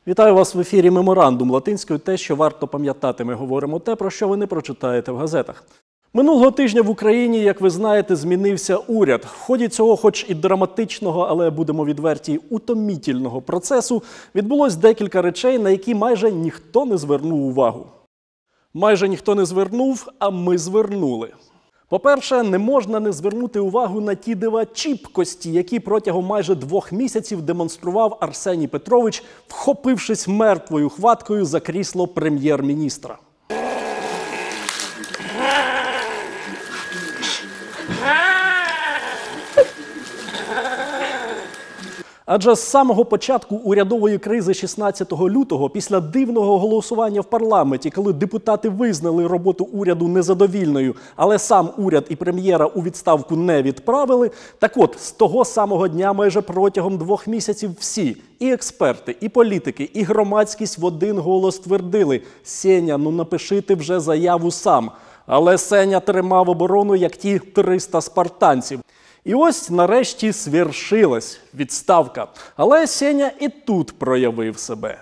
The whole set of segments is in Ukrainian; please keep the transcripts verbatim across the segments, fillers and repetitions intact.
Вітаю вас в ефірі «Меморандум» латинською «Те, що варто пам'ятати». Ми говоримо те, про що ви не прочитаєте в газетах. Минулого тижня в Україні, як ви знаєте, змінився уряд. В ході цього, хоч і драматичного, але, будемо відверті, утомітельного процесу, відбулось декілька речей, на які майже ніхто не звернув увагу. Майже ніхто не звернув, а ми звернули. По-перше, не можна не звернути увагу на ті дива чіпкості, які протягом майже двох місяців демонстрував Арсеній Петрович, вхопившись мертвою хваткою за крісло прем'єр-міністра. Адже з самого початку урядової кризи шістнадцятого лютого, після дивного голосування в парламенті, коли депутати визнали роботу уряду незадовільною, але сам уряд і прем'єра у відставку не відправили, так от, з того самого дня майже протягом двох місяців всі, і експерти, і політики, і громадськість в один голос твердили: «Сеня, ну напиши ти вже заяву сам». Але Сеня тримав оборону, як ті триста спартанців. І ось нарешті свершилась відставка. Але Сеня і тут проявив себе.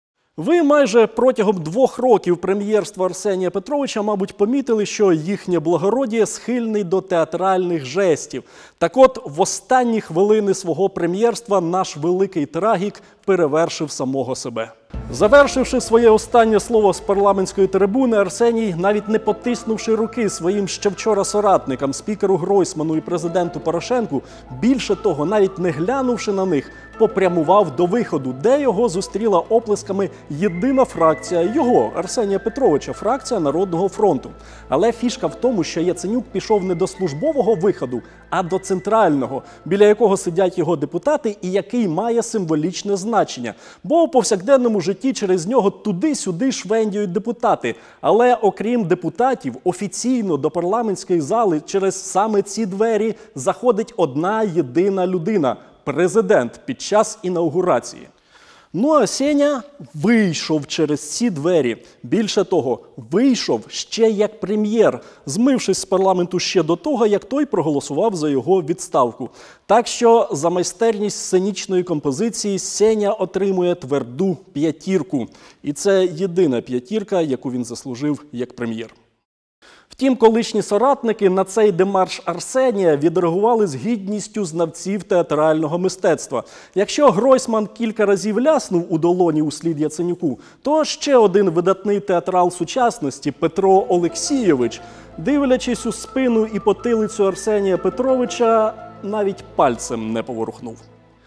Ви майже протягом двох років прем'єрства Арсенія Петровича, мабуть, помітили, що їхнє благородіє схильний до театральних жестів. Так от, в останні хвилини свого прем'єрства наш великий трагік перевершив самого себе. Завершивши своє останнє слово з парламентської трибуни, Арсеній, навіть не потиснувши руки своїм ще вчора соратникам, спікеру Гройсману і президенту Порошенку, більше того, навіть не глянувши на них, попрямував до виходу, де його зустріла оплесками єдина фракція його, Арсенія Петровича, фракція Народного фронту. Але фішка в тому, що Яценюк пішов не до службового виходу, а до центрального, біля якого сидять його депутати і який має символічне значення. Бо у повсякденному житті через нього туди-сюди швендіють депутати. Але окрім депутатів, офіційно до парламентської зали через саме ці двері заходить одна єдина людина – президент під час інаугурації. Ну а Сеня вийшов через ці двері. Більше того, вийшов ще як прем'єр, змившись з парламенту ще до того, як той проголосував за його відставку. Так що за майстерність сценічної композиції Сеня отримує тверду п'ятірку. І це єдина п'ятірка, яку він заслужив як прем'єр. Втім, колишні соратники на цей демарш Арсенія відреагували з гідністю знавців театрального мистецтва. Якщо Гройсман кілька разів ляснув у долоні услід Яценюку, то ще один видатний театрал сучасності Петро Олексійович, дивлячись у спину і потилицю Арсенія Петровича, навіть пальцем не поворухнув.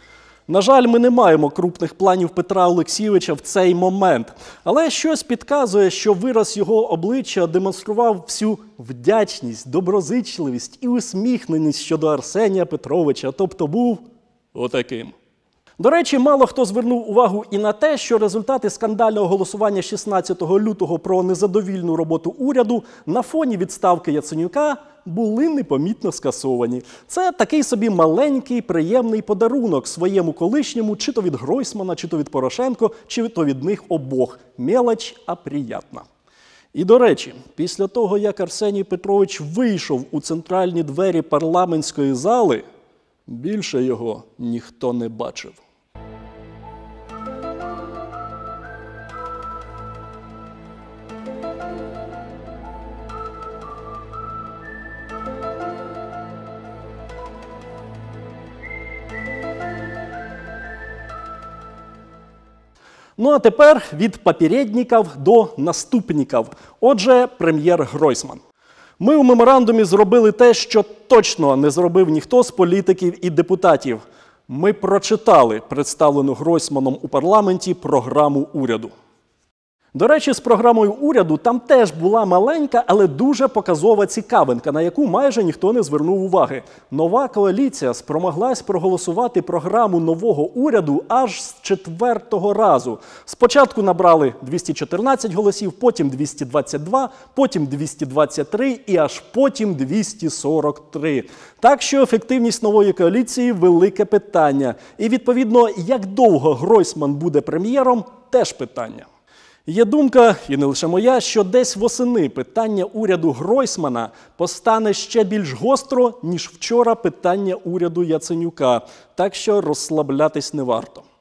На жаль, ми не маємо крупних планів Петра Олексійовича в цей момент. Але щось підказує, що вираз його обличчя демонстрував всю вдячність, доброзичливість і усміхненість щодо Арсенія Петровича, тобто був отаким. До речі, мало хто звернув увагу і на те, що результати скандального голосування шістнадцятого лютого про незадовільну роботу уряду на фоні відставки Яценюка були непомітно скасовані. Це такий собі маленький, приємний подарунок своєму колишньому, чи то від Гройсмана, чи то від Порошенко, чи то від них обох. Мелоч, а приятна. І, до речі, після того, як Арсеній Петрович вийшов у центральні двері парламентської зали, більше його ніхто не бачив. Ну а тепер від попередників до наступників. Отже, прем'єр Гройсман. Ми у меморандумі зробили те, що точно не зробив ніхто з політиків і депутатів. Ми прочитали представлену Гройсманом у парламенті програму уряду. До речі, з програмою уряду там теж була маленька, але дуже показова цікавинка, на яку майже ніхто не звернув уваги. Нова коаліція спромоглась проголосувати програму нового уряду аж з четвертого разу. Спочатку набрали двісті чотирнадцять голосів, потім двісті двадцять два, потім двісті двадцять три і аж потім двісті сорок три. Так що ефективність нової коаліції – велике питання. І відповідно, як довго Гройсман буде прем'єром – теж питання. Є думка, і не лише моя, що десь восени питання уряду Гройсмана постане ще більш гостро, ніж вчора питання уряду Яценюка. Так що розслаблятись не варто.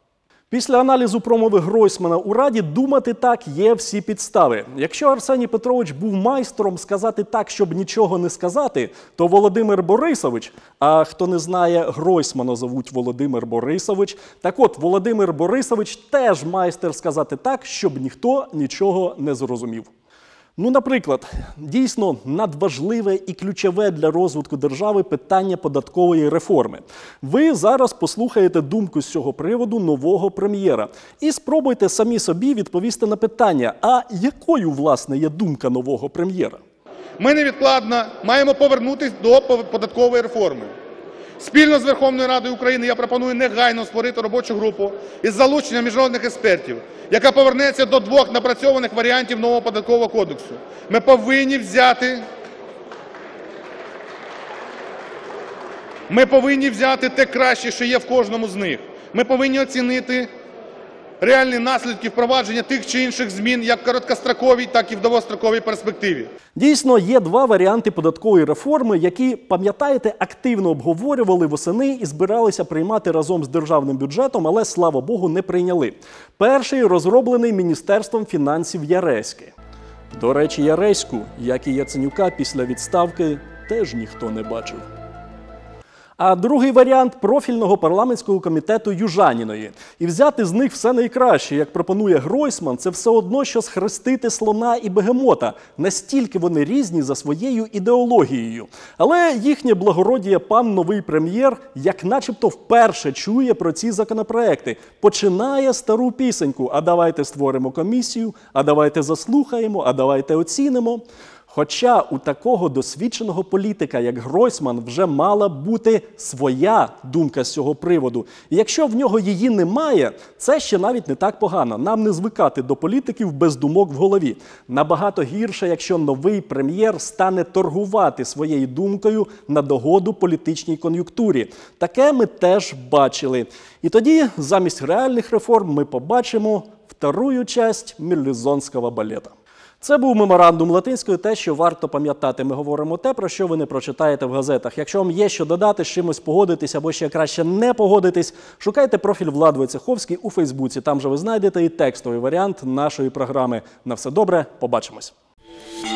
Після аналізу промови Гройсмана у Раді думати так є всі підстави. Якщо Арсеній Петрович був майстром сказати так, щоб нічого не сказати, то Володимир Борисович, а хто не знає, Гройсмана зовуть Володимир Борисович, так от, Володимир Борисович теж майстер сказати так, щоб ніхто нічого не зрозумів. Ну, наприклад, дійсно надважливе і ключове для розвитку держави питання податкової реформи. Ви зараз послухаєте думку з цього приводу нового прем'єра і спробуйте самі собі відповісти на питання, а якою, власне, є думка нового прем'єра? Ми невідкладно маємо повернутися до податкової реформи. Спільно з Верховною Радою України я пропоную негайно створити робочу групу із залученням міжнародних експертів, яка повернеться до двох напрацьованих варіантів нового податкового кодексу. Ми повинні взяти, ми повинні взяти те краще, що є в кожному з них. Ми повинні оцінити реальні наслідки впровадження тих чи інших змін як в короткостроковій, так і в довгостроковій перспективі. Дійсно, є два варіанти податкової реформи, які, пам'ятаєте, активно обговорювали восени і збиралися приймати разом з державним бюджетом, але, слава Богу, не прийняли. Перший розроблений Міністерством фінансів Яреськи. До речі, Яреську, як і Яценюка після відставки, теж ніхто не бачив. А другий варіант – профільного парламентського комітету Южаніної. І взяти з них все найкраще, як пропонує Гройсман, це все одно, що схрестити слона і бегемота. Настільки вони різні за своєю ідеологією. Але їхнє благородіє пан новий прем'єр, як начебто вперше чує про ці законопроекти. Починає стару пісеньку: а давайте створимо комісію, а давайте заслухаємо, а давайте оцінимо. Хоча у такого досвідченого політика, як Гройсман, вже мала бути своя думка з цього приводу. І якщо в нього її немає, це ще навіть не так погано. Нам не звикати до політиків без думок в голові. Набагато гірше, якщо новий прем'єр стане торгувати своєю думкою на догоду політичній кон'юнктурі. Таке ми теж бачили. І тоді замість реальних реформ ми побачимо вторую часть мерлезонського балета. Це був меморандум латинською, те, що варто пам'ятати. Ми говоримо те, про що ви не прочитаєте в газетах. Якщо вам є що додати, з чимось погодитись або ще краще не погодитись, шукайте профіль Влади Войцеховський у Фейсбуці. Там же ви знайдете і текстовий варіант нашої програми. На все добре, побачимось.